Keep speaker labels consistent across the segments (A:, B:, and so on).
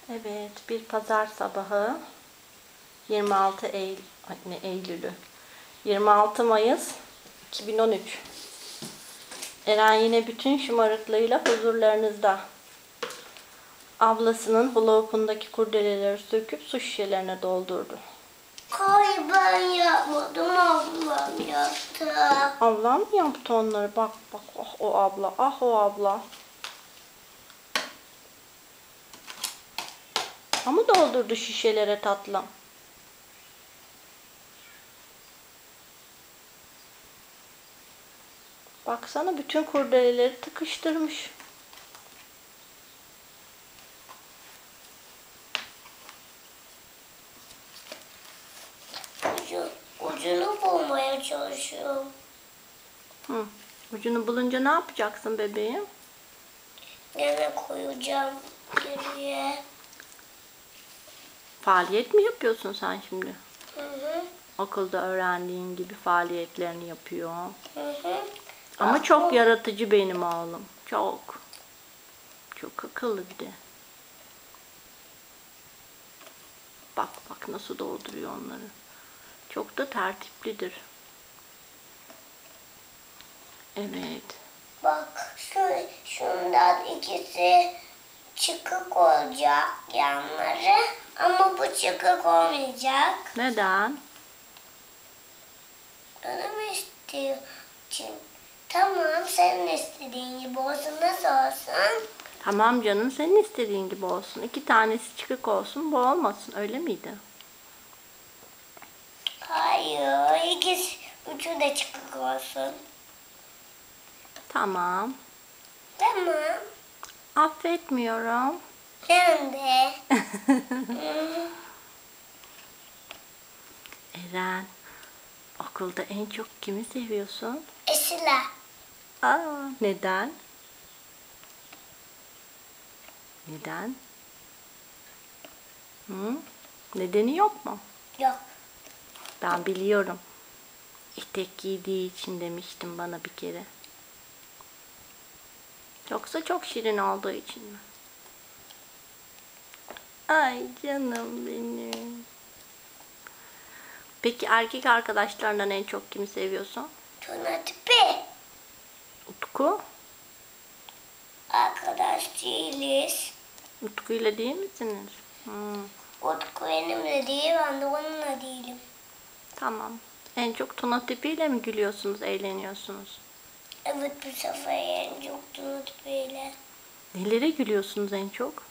A: Evet, bir pazar sabahı 26 Eylül'ü 26 Mayıs 2013. Eren yine bütün şımarıklığıyla huzurlarınızda. Ablasının hula-hoop'undaki kurdeleleri söküp su şişelerine doldurdu.
B: Hayır, ben yapmadım, ablam yaptı.
A: Ablam mı yaptı onları? Bak bak, ah o abla, ah o abla. Ama doldurdu şişelere tatlım. Baksana, bütün kurdeleleri tıkıştırmış.
B: Ucunu bulmaya çalışıyorum.
A: Ucunu bulunca ne yapacaksın bebeğim?
B: Gene koyacağım geriye.
A: Faaliyet mi yapıyorsun sen şimdi?
B: Hı.
A: Okulda öğrendiğin gibi faaliyetlerini yapıyor.
B: Hı.
A: Ama çok yaratıcı benim oğlum. Çok. Çok akıllı bir de. Bak bak nasıl dolduruyor onları. Çok da tertiplidir. Evet.
B: Bak şundan ikisi çıkık olacak yanları. Ama bu çıkık olmayacak.
A: Neden?
B: Canım istiyor. Tamam, senin istediğin gibi olsun. Nasıl olsun?
A: Tamam canım, senin istediğin gibi olsun. 2 tanesi çıkık olsun, bu olmasın. Öyle miydi?
B: Hayır, üçü de çıkık olsun.
A: Tamam.
B: Tamam.
A: Affetmiyorum.
B: Ben de.
A: Eren, okulda en çok kimi seviyorsun?
B: Esila.
A: Neden? Neden? Nedeni yok mu?
B: Yok.
A: Ben biliyorum. Etek giydiği için demiştim bana bir kere. Yoksa çok şirin olduğu için mi? Ay canım benim. Peki erkek arkadaşlarından en çok kimi seviyorsun?
B: Tuna tipi.
A: Utku?
B: Arkadaş değiliz.
A: Utku'yla değil misiniz?
B: Utku benimle değil, ben de onunla değilim.
A: Tamam. En çok Tuna tipiyle mi gülüyorsunuz, eğleniyorsunuz?
B: Evet, bu sefer en çok Tuna tipiyle.
A: Nelere gülüyorsunuz en çok?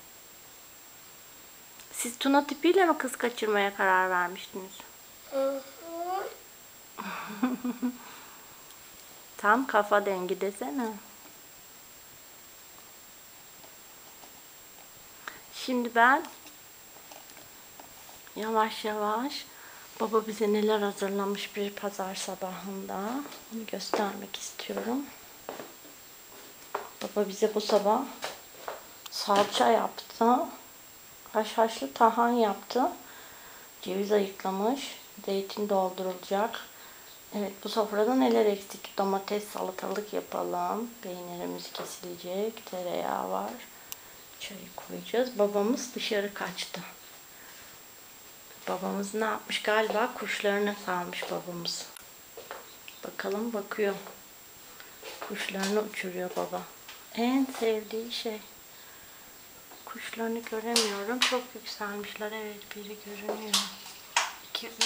A: Siz Tuna tipiyle mi kız kaçırmaya karar vermiştiniz?
B: Hı.
A: Tam kafa dengi desene. Şimdi ben yavaş yavaş baba bize neler hazırlamış bir pazar sabahında onu göstermek istiyorum. Baba bize bu sabah salça yaptı. Haşhaşlı tahan yaptı. Ceviz ayıklamış. Zeytin doldurulacak. Evet, bu sofrada neler eksik? Domates, salatalık yapalım. Peynirimiz kesilecek. Tereyağı var. Çayı koyacağız. Babamız dışarı kaçtı. Babamız ne yapmış? Galiba kuşlarını salmış babamız. Bakalım, bakıyor. Kuşlarını uçuruyor baba. En sevdiği şey. Kuşlarını göremiyorum. Çok yükselmişler. Evet, biri görünüyor. 2, 3.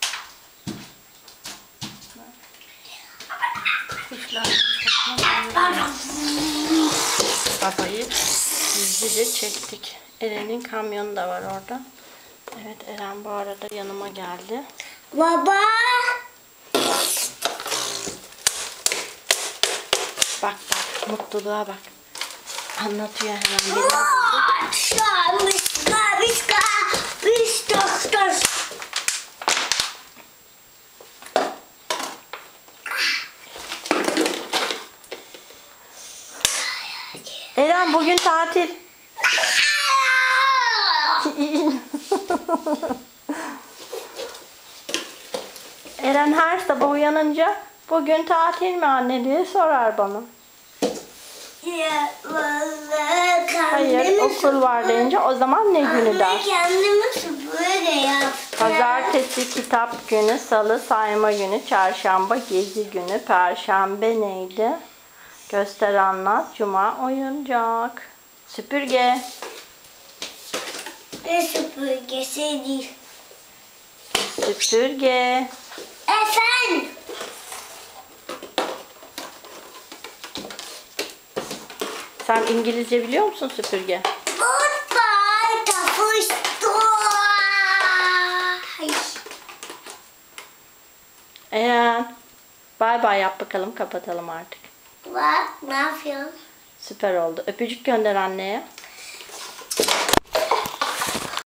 A: Kuşlarını toplamayı. Babayı gizlice çektik. Eren'in kamyonu da var orada. Evet, Eren bu arada yanıma geldi.
B: Baba.
A: Bak bak, mutluluğa bak. Anlatıyor hemen. Eren, bugün tatil. Eren her sabah uyanınca bugün tatil mi anne diye sorar bana.
B: Ya vallahi
A: Hayır, okul var deyince o zaman ne günü der?
B: Ben kendime süpürge yaptım.
A: Pazartesi kitap günü, salı sayma günü, çarşamba gezi günü, perşembe neydi? Göster anlat, cuma oyuncak. Süpürge.
B: Ne süpürgesi değil.
A: Süpürge.
B: Efendim.
A: Sen İngilizce biliyor musun süpürge?
B: Goodbye. Tapıştı.
A: Eren. Bay bay yap bakalım, kapatalım artık.
B: Bak ne yapıyorsun?
A: Süper oldu. Öpücük gönder anneye.